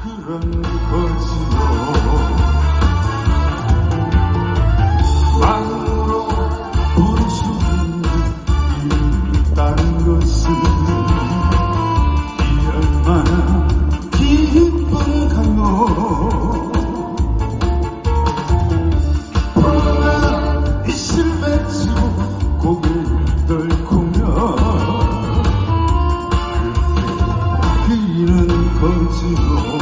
그런 거지요. 마음으로 부를 수 있다는 것은 이 얼마나 기쁜가요. 푸른 이슬 맺히고 고개를 떨구며 그리는 거지요.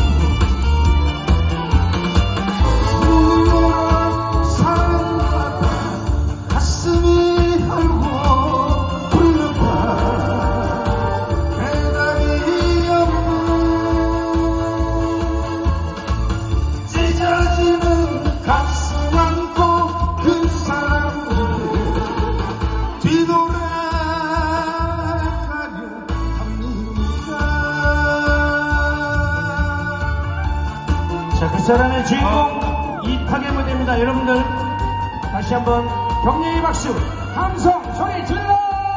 자, 그 사람의 주인공 이탁의 무대입니다. 여러분들 다시 한번 격려의 박수, 함성 소리 질러!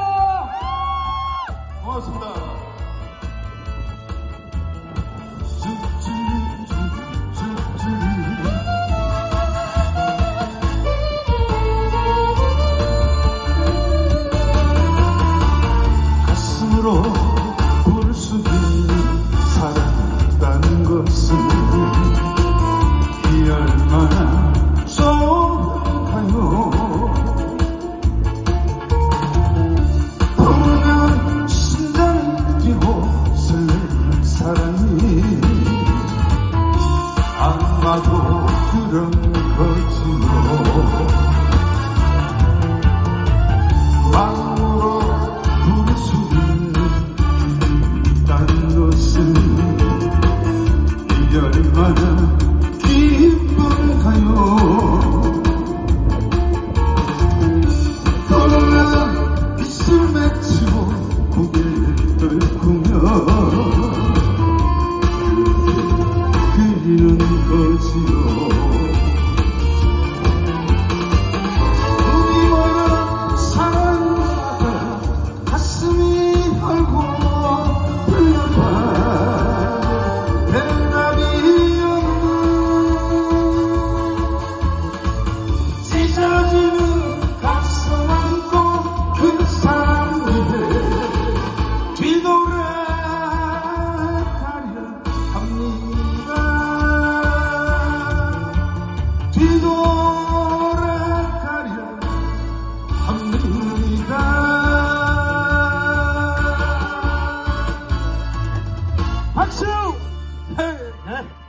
고맙습니다. 가슴으로 부를 수 있는 사랑이라는 것은 이 얼마나 좋은가요. 보면 심장이 뛰고 설레는 사랑이 아마도 그런 거지요. 마음으로 부를 수 있다는 것은 이 얼마나 기쁜가요. 푸른 이슬 맺히고 고개를 떨구며 그리는 거지요. 우리 모여 사랑하다 가슴이 헐고 흘려봐 찢어지는 가슴 안고 그 사람 위에 뒤돌아가려 합니다. 뒤돌아가려 합니다. 박수! 네.